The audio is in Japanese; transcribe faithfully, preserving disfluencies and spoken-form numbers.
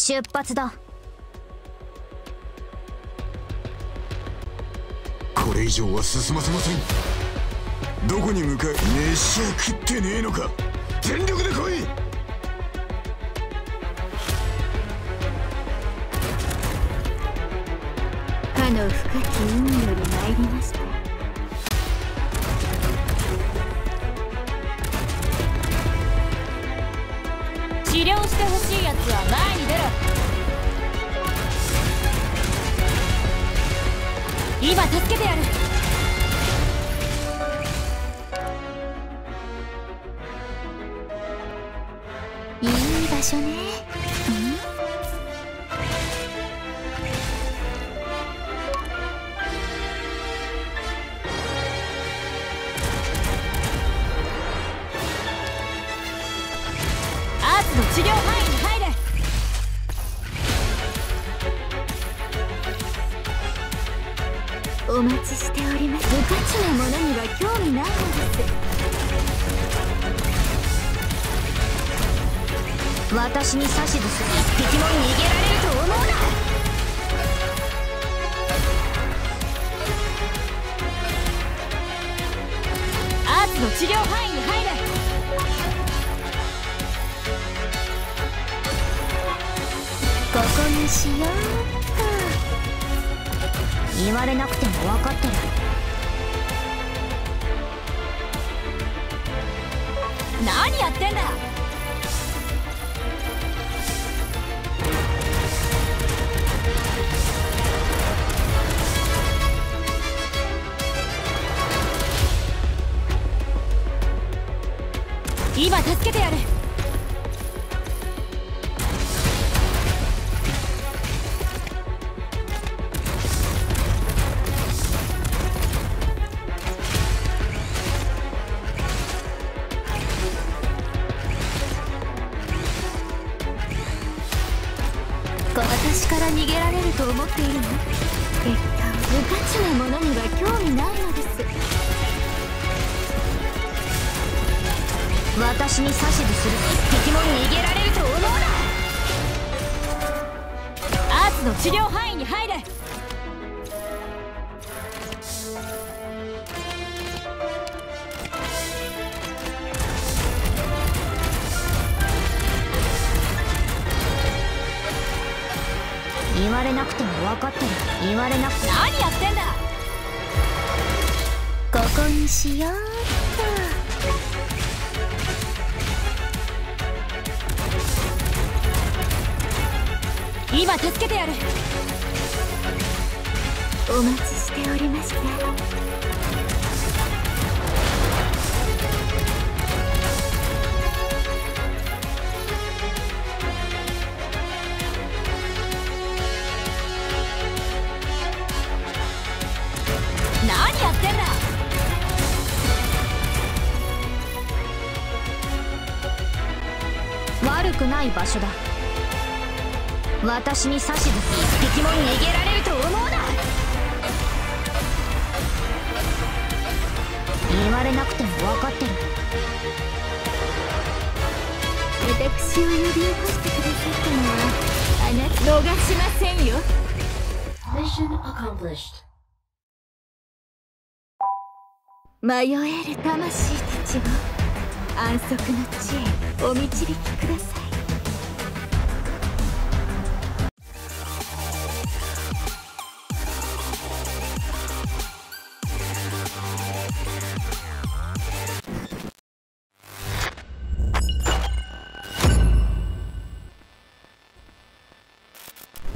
出発だ。 これ以上は進ませません。どこに向かう？飯は食ってねえのか。全力で来い。 かの深き海より参りました。治療してほしいやつは前に出ろ。今助けてやる。いい場所ね。アーツの治療範囲に入れ。お待ちしております。無価値なものには興味ないのです。私に指図する。一匹も逃げられると思うな。アーツの治療範囲に入れ。ここにしようっと。言われなくても分かってる。何やってんだ。今助けてやる。私から逃げられると思っているの？結果無価値なものには興味ないのです。私に指図する。敵も逃げられると思うな。アーツの治療範囲に入れ。言われなくても分かってる。言われなくて。何やってんだ。ここにしようっと。今助けてやる。お待ちしておりました。何やってんだ。悪くない場所だ。私に指図する。敵も逃げられると思うな。言われなくても分かってる。私を呼び起こしてくださったのはあなた。逃しませんよ。Mission accomplished。迷える魂たちを安息の地へお導きください。